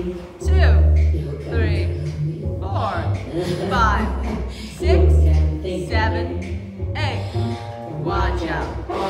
2, 3, 4, 5, 6, 7, 8. Watch out.